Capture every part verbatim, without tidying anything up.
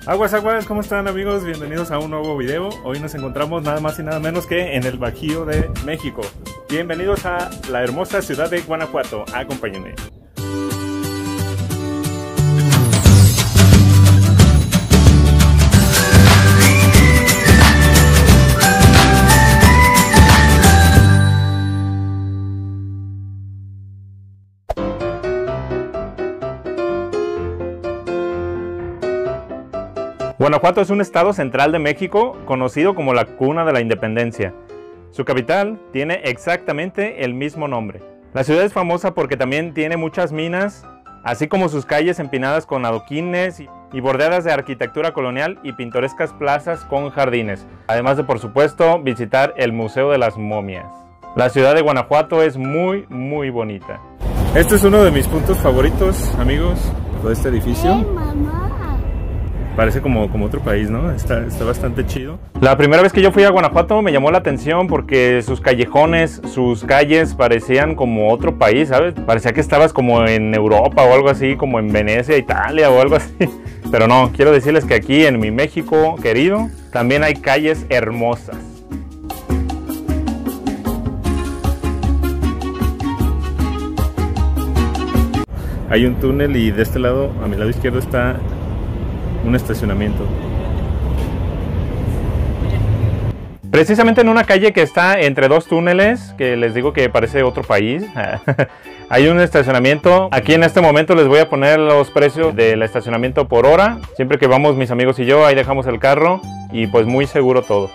Aguas, aguas, ¿cómo están amigos? Bienvenidos a un nuevo video. Hoy nos encontramos nada más y nada menos que en el Bajío de México. Bienvenidos a la hermosa ciudad de Guanajuato. Acompáñenme. Guanajuato es un estado central de México conocido como la cuna de la independencia. Su capital tiene exactamente el mismo nombre. La ciudad es famosa porque también tiene muchas minas, así como sus calles empinadas con adoquines y bordeadas de arquitectura colonial y pintorescas plazas con jardines. Además de, por supuesto, visitar el Museo de las Momias. La ciudad de Guanajuato es muy, muy bonita. Este es uno de mis puntos favoritos, amigos, de este edificio. Hey, mamá. Parece como, como otro país, ¿no? Está, está bastante chido. La primera vez que yo fui a Guanajuato me llamó la atención porque sus callejones, sus calles parecían como otro país, ¿sabes? Parecía que estabas como en Europa o algo así, como en Venecia, Italia o algo así. Pero no, quiero decirles que aquí en mi México querido también hay calles hermosas. Hay un túnel y de este lado, a mi lado izquierdo, está un estacionamiento. Precisamente en una calle que está entre dos túneles, que les digo que parece otro país, hay un estacionamiento. Aquí en este momento les voy a poner los precios del estacionamiento por hora. Siempre que vamos mis amigos y yo, ahí dejamos el carro y pues muy seguro todo.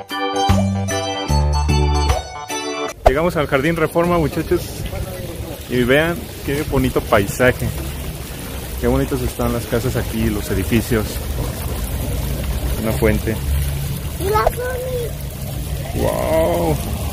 Llegamos al Jardín Reforma, muchachos, y vean qué bonito paisaje. Qué bonitos están las casas aquí, los edificios. Una fuente. ¿Y la Sony? ¡Wow!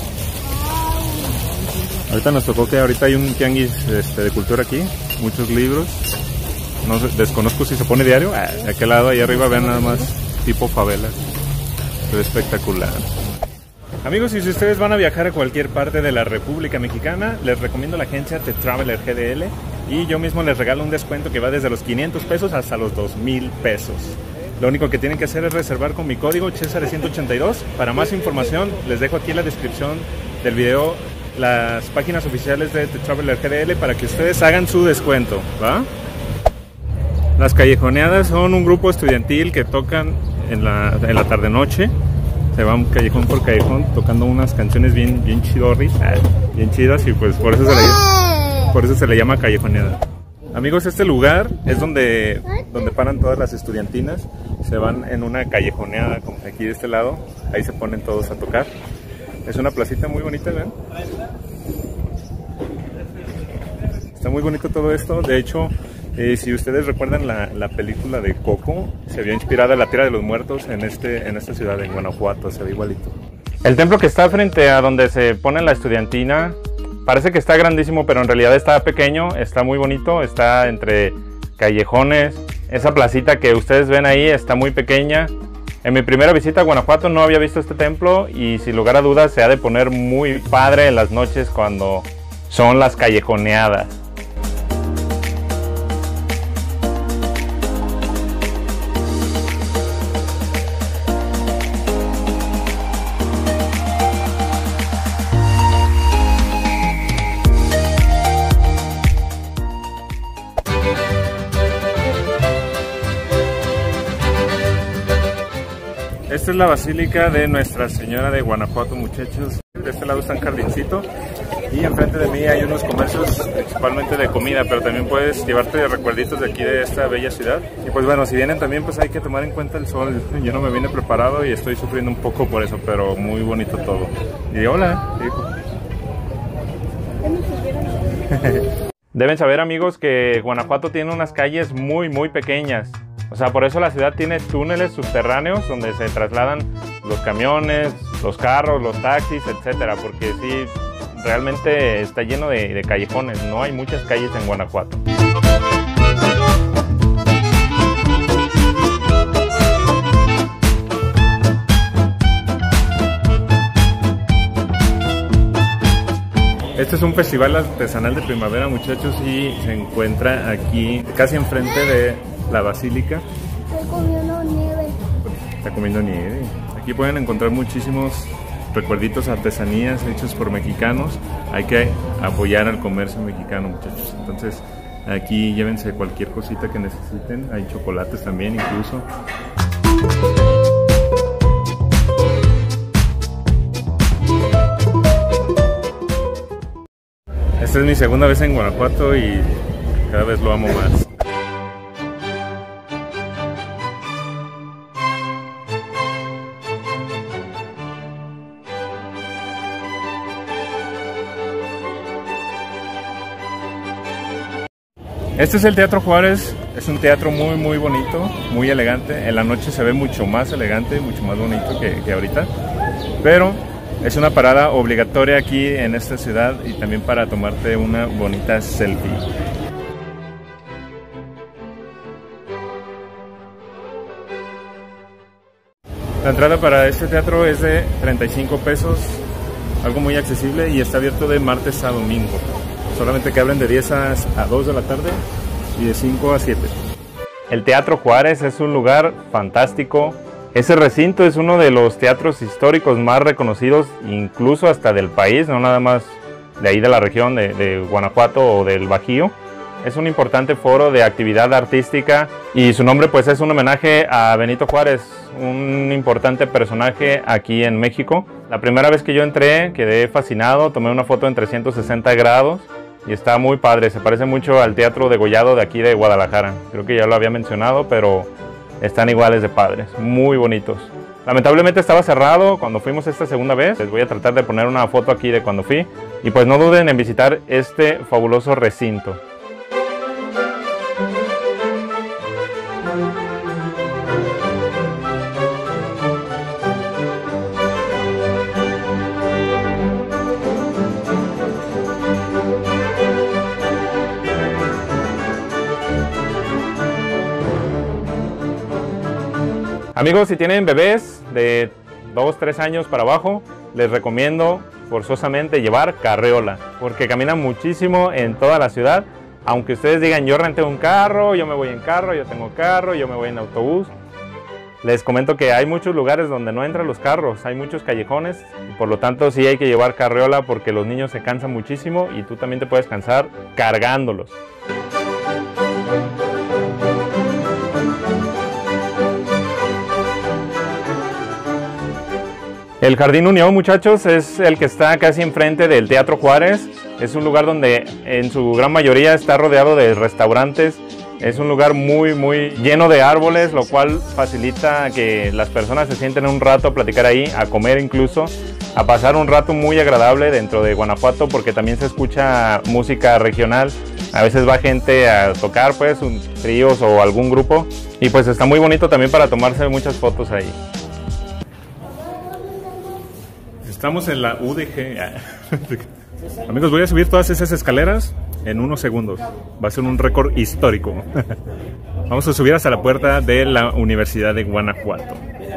Ahorita nos tocó que ahorita hay un tianguis este, de cultura aquí. Muchos libros. No sé, desconozco si se pone diario. Ah, de aquel lado, ahí arriba, vean nada más tipo favela. Pero espectacular. Amigos, y si ustedes van a viajar a cualquier parte de la República Mexicana, les recomiendo la agencia The Traveler G D L y yo mismo les regalo un descuento que va desde los quinientos pesos hasta los dos mil pesos. Lo único que tienen que hacer es reservar con mi código Cesar ciento ochenta y dos. Para más información, les dejo aquí en la descripción del video las páginas oficiales de The Traveler G D L para que ustedes hagan su descuento, ¿va? Las callejoneadas son un grupo estudiantil que tocan en la, en la tarde-noche. Se van callejón por callejón tocando unas canciones bien, bien chidorris, bien chidas, y pues por eso se le, por eso se le llama callejoneada. Amigos, este lugar es donde, donde paran todas las estudiantinas. Se van en una callejoneada como aquí de este lado. Ahí se ponen todos a tocar. Es una placita muy bonita, ¿ven? Está muy bonito todo esto. De hecho, Eh, si ustedes recuerdan la, la película de Coco, se vio inspirada la Tierra de los Muertos en, este, en esta ciudad, en Guanajuato, se ve igualito. El templo que está frente a donde se pone la estudiantina, parece que está grandísimo, pero en realidad está pequeño, está muy bonito, está entre callejones. Esa placita que ustedes ven ahí está muy pequeña. En mi primera visita a Guanajuato no había visto este templo y sin lugar a dudas se ha de poner muy padre en las noches cuando son las callejoneadas. Esta es la Basílica de Nuestra Señora de Guanajuato, muchachos. De este lado está un jardincito y enfrente de mí hay unos comercios principalmente de comida, pero también puedes llevarte recuerditos de aquí de esta bella ciudad. Y pues bueno, si vienen también pues hay que tomar en cuenta el sol. Yo no me vine preparado y estoy sufriendo un poco por eso, pero muy bonito todo. Y hola, hijo. Deben saber, amigos, que Guanajuato tiene unas calles muy muy pequeñas. O sea, por eso la ciudad tiene túneles subterráneos donde se trasladan los camiones, los carros, los taxis, etcétera. Porque sí, realmente está lleno de, de callejones. No hay muchas calles en Guanajuato. Este es un festival artesanal de primavera, muchachos, y se encuentra aquí casi enfrente de la basílica. Estoy comiendo está comiendo nieve. Aquí pueden encontrar muchísimos recuerditos, artesanías hechos por mexicanos. Hay que apoyar al comercio mexicano, muchachos. Entonces aquí llévense cualquier cosita que necesiten. Hay chocolates también incluso. Esta es mi segunda vez en Guanajuato y cada vez lo amo más. Este es el Teatro Juárez, es un teatro muy muy bonito, muy elegante. En la noche se ve mucho más elegante, mucho más bonito que, que ahorita. Pero es una parada obligatoria aquí en esta ciudad y también para tomarte una bonita selfie. La entrada para este teatro es de treinta y cinco pesos, algo muy accesible, y está abierto de martes a domingo. Solamente que abren de diez a dos de la tarde y de cinco a siete. El Teatro Juárez es un lugar fantástico. Ese recinto es uno de los teatros históricos más reconocidos, incluso hasta del país, no nada más de ahí de la región de, de Guanajuato o del Bajío. Es un importante foro de actividad artística y su nombre pues es un homenaje a Benito Juárez, un importante personaje aquí en México. La primera vez que yo entré quedé fascinado, tomé una foto en trescientos sesenta grados. Y está muy padre, se parece mucho al Teatro Degollado de aquí de Guadalajara. Creo que ya lo había mencionado, pero están iguales de padres, muy bonitos. Lamentablemente estaba cerrado cuando fuimos esta segunda vez. Les voy a tratar de poner una foto aquí de cuando fui. Y pues no duden en visitar este fabuloso recinto. Amigos, si tienen bebés de dos, tres años para abajo, les recomiendo forzosamente llevar carriola, porque caminan muchísimo en toda la ciudad. Aunque ustedes digan, yo renté un carro, yo me voy en carro, yo tengo carro, yo me voy en autobús. Les comento que hay muchos lugares donde no entran los carros, hay muchos callejones, y por lo tanto sí hay que llevar carriola porque los niños se cansan muchísimo y tú también te puedes cansar cargándolos. El Jardín Unión, muchachos, es el que está casi enfrente del Teatro Juárez. Es un lugar donde en su gran mayoría está rodeado de restaurantes. Es un lugar muy muy lleno de árboles, lo cual facilita que las personas se sienten un rato a platicar ahí, a comer incluso, a pasar un rato muy agradable dentro de Guanajuato, porque también se escucha música regional. A veces va gente a tocar, pues, un tríos o algún grupo, y pues está muy bonito también para tomarse muchas fotos ahí. Estamos en la U D G. Amigos, voy a subir todas esas escaleras en unos segundos. Va a ser un récord histórico. Vamos a subir hasta la puerta de la Universidad de Guanajuato.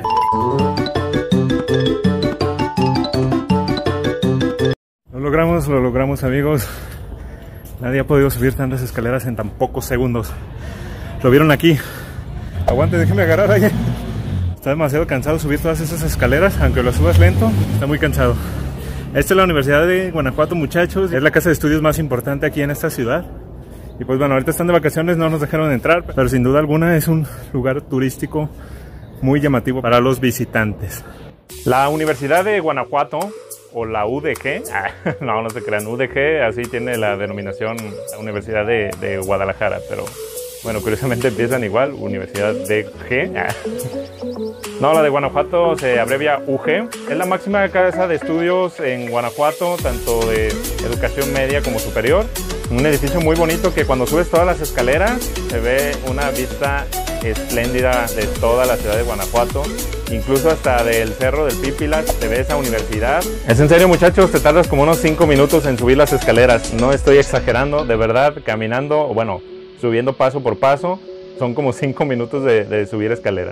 Lo logramos, lo logramos, amigos. Nadie ha podido subir tantas escaleras en tan pocos segundos. Lo vieron aquí. Aguante, déjenme agarrar ahí. Está demasiado cansado subir todas esas escaleras, aunque lo subas lento, está muy cansado. Esta es la Universidad de Guanajuato, muchachos. Es la casa de estudios más importante aquí en esta ciudad. Y pues bueno, ahorita están de vacaciones, no nos dejaron entrar, pero sin duda alguna es un lugar turístico muy llamativo para los visitantes. La Universidad de Guanajuato, o la U D G, no, no se crean, U D G, así tiene la denominación, la Universidad de, de Guadalajara, pero bueno, curiosamente empiezan igual, Universidad de G. No, la de Guanajuato se abrevia U G. Es la máxima casa de estudios en Guanajuato, tanto de educación media como superior. Un edificio muy bonito que cuando subes todas las escaleras se ve una vista espléndida de toda la ciudad de Guanajuato. Incluso hasta del Cerro del Pípilas se ve esa universidad. Es en serio, muchachos, te tardas como unos cinco minutos en subir las escaleras. No estoy exagerando, de verdad, caminando, o bueno, subiendo paso por paso, son como cinco minutos de, de subir escaleras.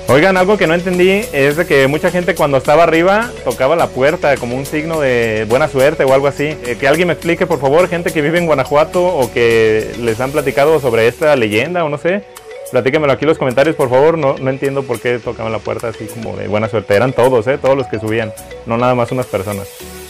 Oigan, algo que no entendí es de que mucha gente cuando estaba arriba tocaba la puerta como un signo de buena suerte o algo así. Eh, que alguien me explique, por favor, gente que vive en Guanajuato o que les han platicado sobre esta leyenda o no sé. Platíquenmelo aquí en los comentarios, por favor. No, no entiendo por qué tocaban la puerta así como de buena suerte. Eran todos, ¿eh? Todos los que subían, no nada más unas personas.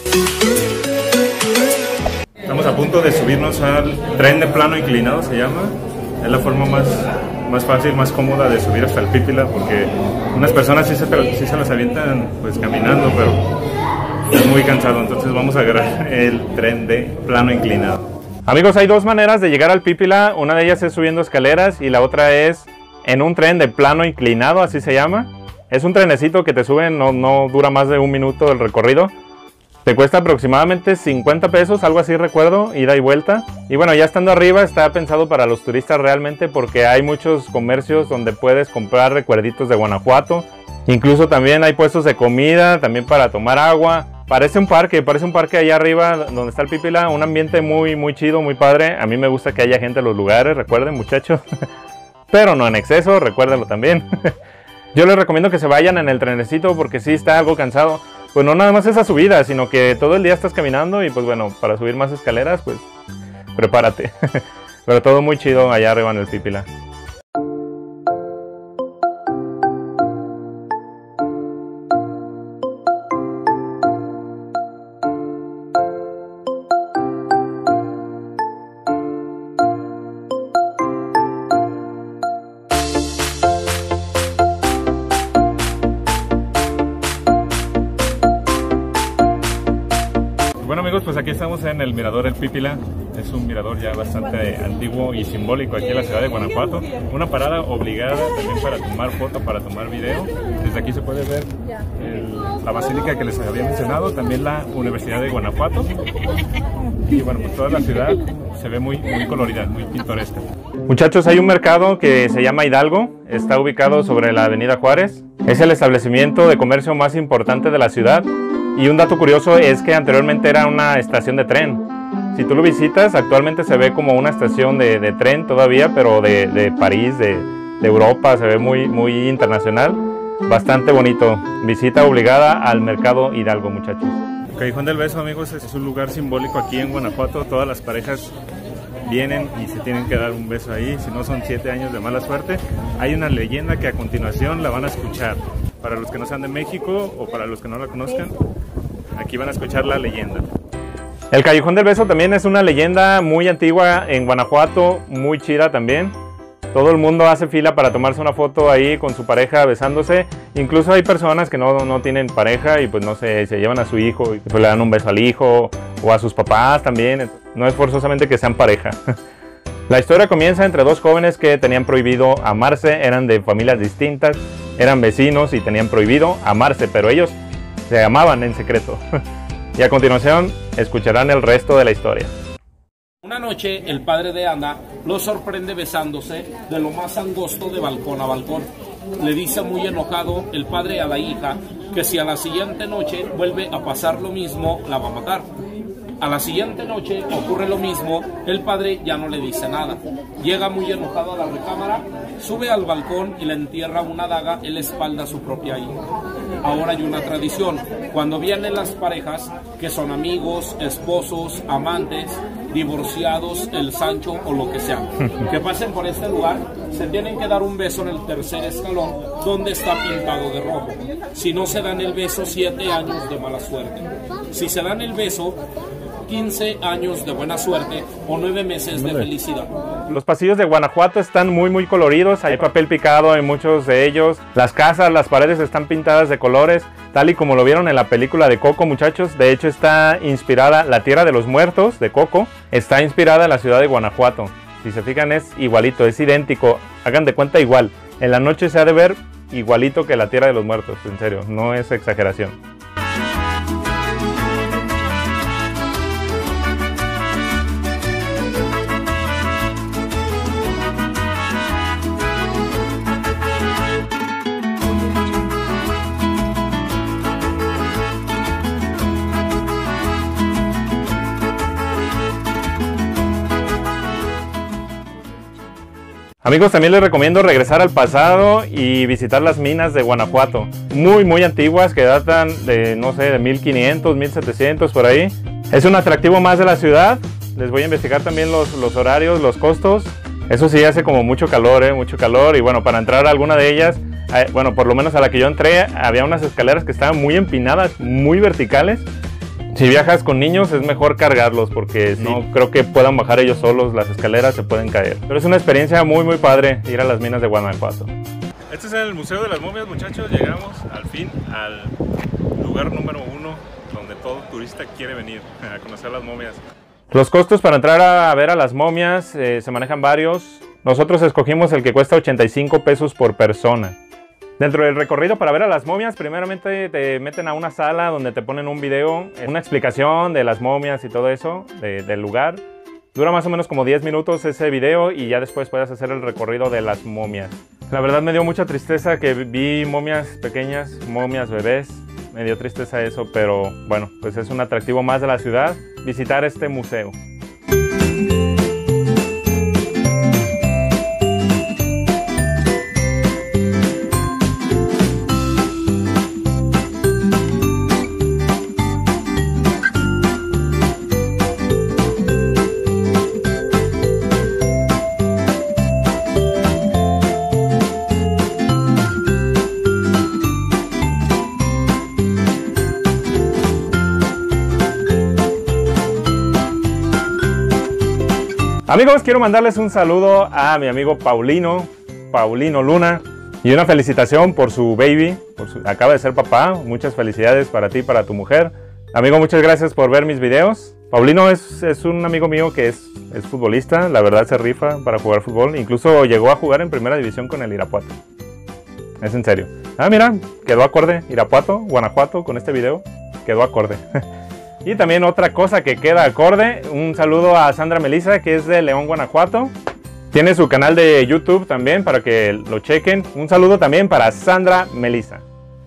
Estamos a punto de subirnos al tren de plano inclinado, se llama. Es la forma más... más fácil, más cómoda de subir hasta el Pípila, porque unas personas sí se, sí se las avientan pues caminando, pero es muy cansado, entonces vamos a agarrar el tren de plano inclinado. Amigos, hay dos maneras de llegar al Pípila, una de ellas es subiendo escaleras y la otra es en un tren de plano inclinado, así se llama. Es un trenecito que te sube, no, no dura más de un minuto el recorrido. Te cuesta aproximadamente cincuenta pesos, algo así recuerdo, ida y vuelta. Y bueno, ya estando arriba está pensado para los turistas realmente porque hay muchos comercios donde puedes comprar recuerditos de Guanajuato. Incluso también hay puestos de comida, también para tomar agua. Parece un parque, parece un parque allá arriba donde está el Pípila, un ambiente muy muy chido, muy padre. A mí me gusta que haya gente en los lugares, recuerden muchachos. Pero no en exceso, recuérdenlo también. Yo les recomiendo que se vayan en el trenecito porque sí está algo cansado. Pues no nada más esa subida, sino que todo el día estás caminando y pues bueno, para subir más escaleras, pues prepárate. Pero todo muy chido allá arriba en el Pípila. Bueno amigos, pues aquí estamos en el Mirador El Pípila. Es un mirador ya bastante antiguo y simbólico aquí en la ciudad de Guanajuato. Una parada obligada también para tomar foto, para tomar video. Desde aquí se puede ver el, la basílica que les había mencionado, también la Universidad de Guanajuato. Y bueno, pues toda la ciudad se ve muy, muy colorida, muy pintoresca. Muchachos, hay un mercado que se llama Hidalgo, está ubicado sobre la avenida Juárez. Es el establecimiento de comercio más importante de la ciudad. Y un dato curioso es que anteriormente era una estación de tren. Si tú lo visitas, actualmente se ve como una estación de, de tren todavía, pero de, de París, de, de Europa, se ve muy, muy internacional. Bastante bonito. Visita obligada al mercado Hidalgo, muchachos. Callejón del Beso, amigos, es un lugar simbólico aquí en Guanajuato. Todas las parejas vienen y se tienen que dar un beso ahí, si no son siete años de mala suerte. Hay una leyenda que a continuación la van a escuchar. Para los que no sean de México o para los que no la conozcan, aquí van a escuchar la leyenda. El Callejón del Beso también es una leyenda muy antigua en Guanajuato, muy chida también. Todo el mundo hace fila para tomarse una foto ahí con su pareja besándose. Incluso hay personas que no, no tienen pareja y pues no sé, se llevan a su hijo y pues le dan un beso al hijo o a sus papás también. No es forzosamente que sean pareja. La historia comienza entre dos jóvenes que tenían prohibido amarse, eran de familias distintas, eran vecinos y tenían prohibido amarse, pero ellos se amaban en secreto. Y a continuación escucharán el resto de la historia. Una noche el padre de Ana lo sorprende besándose de lo más angosto de balcón a balcón. Le dice muy enojado el padre a la hija que si a la siguiente noche vuelve a pasar lo mismo, la va a matar. A la siguiente noche ocurre lo mismo, el padre ya no le dice nada. Llega muy enojado a la recámara, sube al balcón y le entierra una daga en la espalda a su propia hija. Ahora hay una tradición, cuando vienen las parejas, que son amigos, esposos, amantes, divorciados, el Sancho o lo que sea, que pasen por este lugar, se tienen que dar un beso en el tercer escalón, donde está pintado de rojo. Si no se dan el beso, siete años de mala suerte. Si se dan el beso, quince años de buena suerte o nueve meses de felicidad. Los pasillos de Guanajuato están muy muy coloridos, hay papel picado en muchos de ellos. Las casas, las paredes están pintadas de colores, tal y como lo vieron en la película de Coco, muchachos. De hecho está inspirada, la Tierra de los Muertos de Coco, está inspirada en la ciudad de Guanajuato. Si se fijan es igualito, es idéntico, hagan de cuenta igual. En la noche se ha de ver igualito que la Tierra de los Muertos, en serio, no es exageración. Amigos, también les recomiendo regresar al pasado y visitar las minas de Guanajuato. Muy, muy antiguas, que datan de, no sé, de mil quinientos, mil setecientos, por ahí. Es un atractivo más de la ciudad. Les voy a investigar también los, los horarios, los costos. Eso sí, hace como mucho calor, ¿eh? Mucho calor. Y bueno, para entrar a alguna de ellas, eh, bueno, por lo menos a la que yo entré, había unas escaleras que estaban muy empinadas, muy verticales. Si viajas con niños es mejor cargarlos porque sí, no creo que puedan bajar ellos solos, las escaleras se pueden caer. Pero es una experiencia muy muy padre ir a las minas de Guanajuato. Este es el Museo de las Momias, muchachos. Llegamos al fin al lugar número uno donde todo turista quiere venir a conocer las momias. Los costos para entrar a ver a las momias eh, se manejan varios. Nosotros escogimos el que cuesta ochenta y cinco pesos por persona. Dentro del recorrido para ver a las momias, primeramente te meten a una sala donde te ponen un video, una explicación de las momias y todo eso, de, del lugar. Dura más o menos como diez minutos ese video y ya después puedes hacer el recorrido de las momias. La verdad me dio mucha tristeza que vi momias pequeñas, momias bebés. Me dio tristeza eso, pero bueno, pues es un atractivo más de la ciudad, visitar este museo. Amigos, quiero mandarles un saludo a mi amigo Paulino, Paulino Luna, y una felicitación por su baby, por su, acaba de ser papá. Muchas felicidades para ti y para tu mujer. Amigo, muchas gracias por ver mis videos. Paulino es, es un amigo mío que es, es futbolista, la verdad se rifa para jugar fútbol. Incluso llegó a jugar en primera división con el Irapuato. Es en serio. Ah, mira, quedó acorde Irapuato, Guanajuato, con este video. Quedó acorde. Y también otra cosa que queda acorde, un saludo a Sandra Melisa, que es de León, Guanajuato. Tiene su canal de YouTube también para que lo chequen. Un saludo también para Sandra Melisa.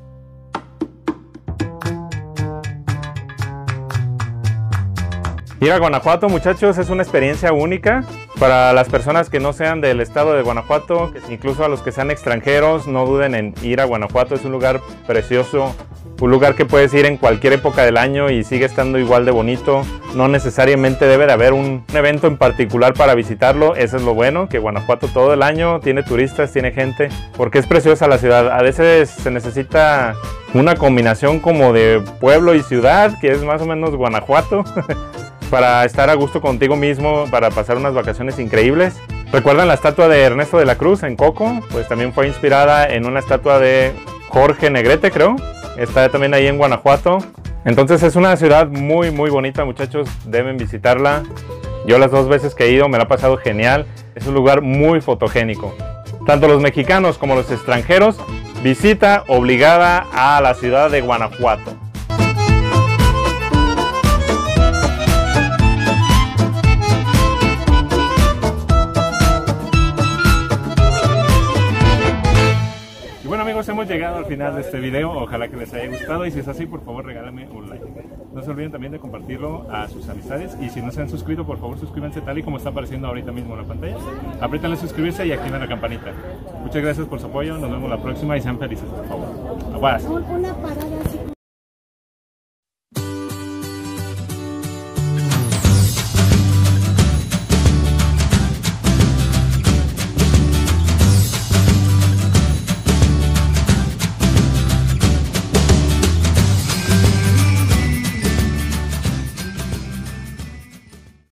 Ir a Guanajuato, muchachos, es una experiencia única. Para las personas que no sean del estado de Guanajuato, incluso a los que sean extranjeros, no duden en ir a Guanajuato. Es un lugar precioso. Un lugar que puedes ir en cualquier época del año y sigue estando igual de bonito. No necesariamente debe de haber un evento en particular para visitarlo. Eso es lo bueno, que Guanajuato todo el año tiene turistas, tiene gente, porque es preciosa la ciudad. A veces se necesita una combinación como de pueblo y ciudad, que es más o menos Guanajuato, para estar a gusto contigo mismo, para pasar unas vacaciones increíbles. ¿Recuerdan la estatua de Ernesto de la Cruz en Coco? Pues también fue inspirada en una estatua de Jorge Negrete, creo. Está también ahí en Guanajuato. Entonces es una ciudad muy muy bonita, muchachos, deben visitarla. Yo las dos veces que he ido me la he pasado genial. Es un lugar muy fotogénico. Tanto los mexicanos como los extranjeros, visita obligada a la ciudad de Guanajuato. Hemos llegado al final de este video, ojalá que les haya gustado y si es así, por favor regálame un like. No se olviden también de compartirlo a sus amistades y si no se han suscrito, por favor suscríbanse tal y como está apareciendo ahorita mismo en la pantalla. Apriétanle suscribirse y activen la campanita. Muchas gracias por su apoyo, nos vemos la próxima y sean felices, por favor. Aguas. Una parada así.